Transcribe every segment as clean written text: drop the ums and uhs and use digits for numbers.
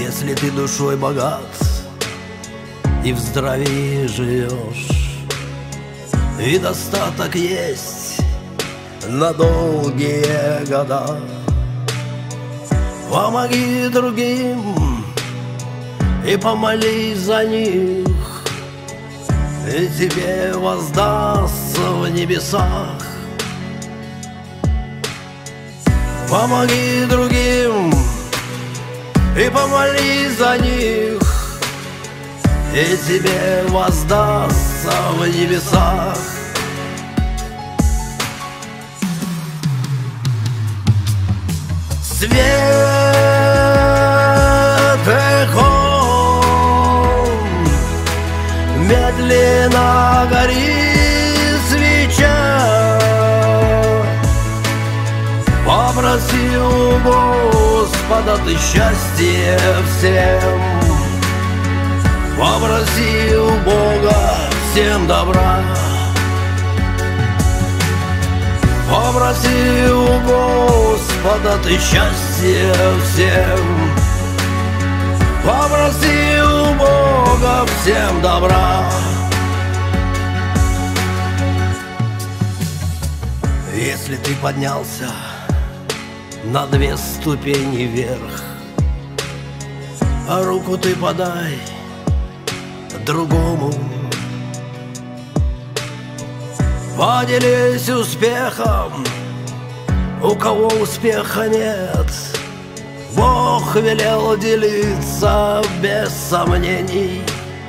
Если ты душой богат и в здравии живешь, и достаток есть на долгие года, помоги другим и помолись за них, и тебе воздастся в небесах. Помоги другим и помолись за них, и тебе воздастся в небесах. Свет эхом медленно горит свеча. Попроси у Господа ты счастье всем, попроси у Бога всем добра. Попроси у Господа ты счастье всем, попроси у Бога всем добра. Если ты поднялся на 2 ступени вверх, а руку ты подай другому. Поделись успехом, у кого успеха нет. Бог велел делиться без сомнений.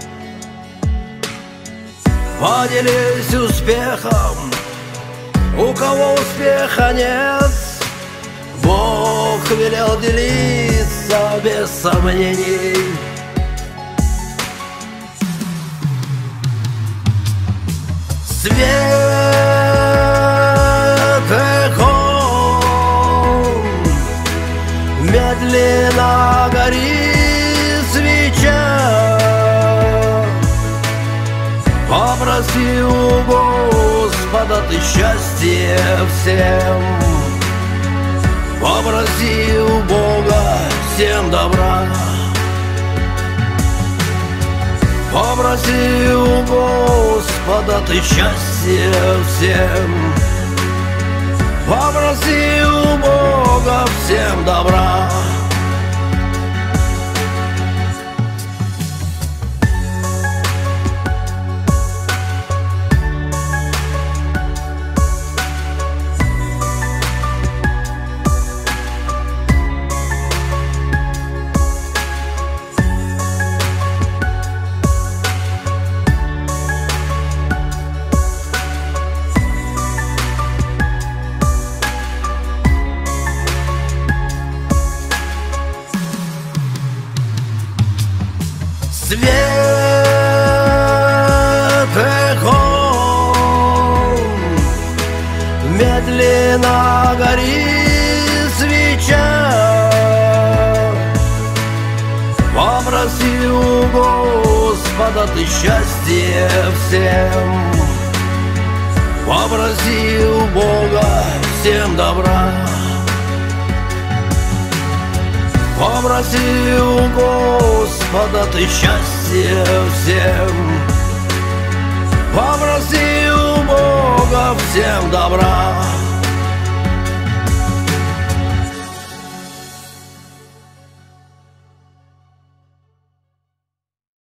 Поделись успехом, у кого успеха нет. Бог велел делиться без сомнений. Свет эхом медленно горит свеча. Попроси у Господа ты счастье всем, попроси у Бога всем добра. Попроси у Господа ты счастье всем, попроси у Бога всем добра. Свет эхом медленно горит свеча. Попроси у Господа ты счастье всем, попроси у Бога всем добра. Попроси у Господа ты счастье всем, попроси у Бога всем добра.